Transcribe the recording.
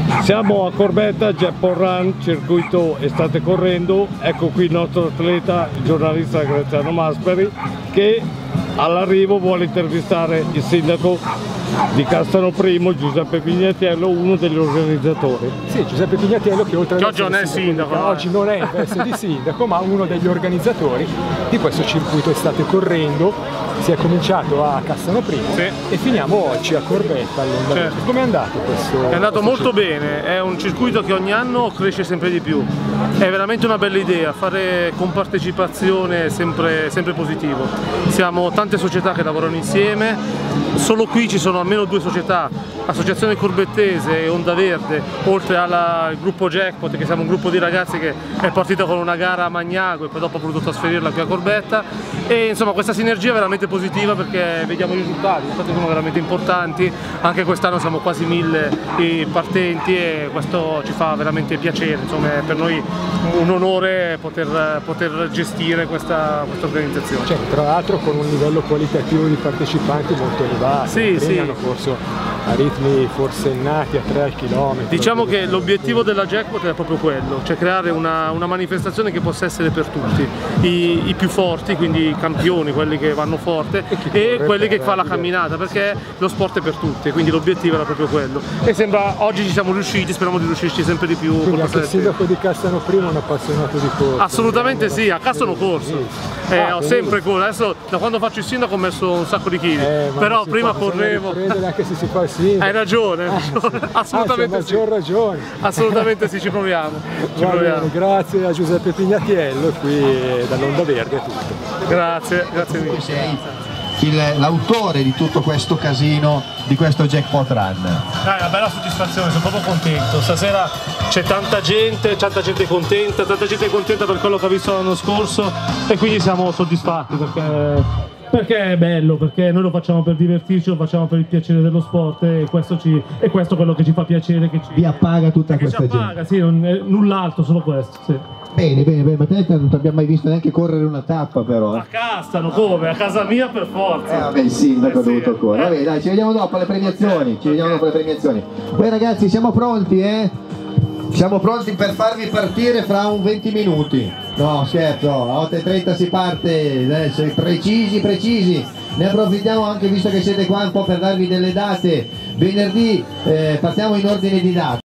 Siamo a Corbetta, Jackpot Run, circuito estate correndo. Ecco qui il nostro atleta, il giornalista Graziano Masperi, che all'arrivo vuole intervistare il sindaco di Castano I, Giuseppe Pignatiello, uno degli organizzatori. Sì, Giuseppe Pignatiello, che oltre ad oggi non è sindaco, oggi non è in veste di sindaco, ma uno degli organizzatori di questo circuito estate correndo. Si è cominciato a Castano I e finiamo oggi a Corbetta all'Onda Verde. Certo. Come è andato questo? È andato molto circuito? bene, è un circuito che ogni anno cresce sempre di più. È veramente una bella idea, fare compartecipazione è sempre positivo. Siamo tante società che lavorano insieme, solo qui ci sono almeno 2 società, Associazione Corbettese e Onda Verde, oltre al gruppo Jackpot, che siamo un gruppo di ragazzi che è partito con una gara a Magnago e poi dopo ha voluto trasferirla qui a Corbetta. E insomma questa sinergia è veramente positiva perché vediamo i risultati sono veramente importanti. Anche quest'anno siamo quasi 1000 i partenti e questo ci fa veramente piacere, insomma è per noi un onore poter gestire questa organizzazione. Cioè, tra l'altro con un livello qualitativo di partecipanti molto elevato, Sì. hanno corso a ritmi forsennati a 3 al chilometro. Diciamo che l'obiettivo della Jackpot è proprio quello, cioè creare una manifestazione che possa essere per tutti, i più forti, quindi i campioni, quelli che vanno forte, e quelli che fa la camminata, perché lo sport è per tutti, quindi l'obiettivo era proprio quello. E sembra oggi ci siamo riusciti, speriamo di riuscirci sempre di più. Quindi anche il sindaco di Castano I è un appassionato di corsa. Assolutamente sì, a Castano ho corso, ho sempre corso, adesso da quando faccio il sindaco ho messo un sacco di chili, però prima correvo. Anche se si fa il sindaco. Hai ragione, assolutamente sì. Maggior ragione. Assolutamente sì, ci proviamo. Bene, grazie a Giuseppe Pignatiello, qui dall'Onda Verde è tutto. Grazie mille. Sei l'autore di tutto questo casino, di questo Jackpot Run. È una bella soddisfazione, sono proprio contento. Stasera c'è tanta gente contenta, per quello che ha visto l'anno scorso e quindi siamo soddisfatti perché è bello, perché noi lo facciamo per divertirci, lo facciamo per il piacere dello sport e questo è quello che ci fa piacere, che Vi appaga tutta questa gente. Ci appaga, sì, non è null'altro, solo questo, sì. Bene, ma te non ti abbiamo mai visto neanche correre una tappa però. A Castano, come? A casa mia per forza. Vabbè, il sindaco ha sì. dovuto correre. Vabbè, dai, ci vediamo dopo alle premiazioni. Poi ragazzi, siamo pronti, Siamo pronti per farvi partire fra un 20 minuti. No, scherzo, a 8:30 si parte, adesso precisi. Ne approfittiamo anche visto che siete qua un po' per darvi delle date. Venerdì partiamo in ordine di date.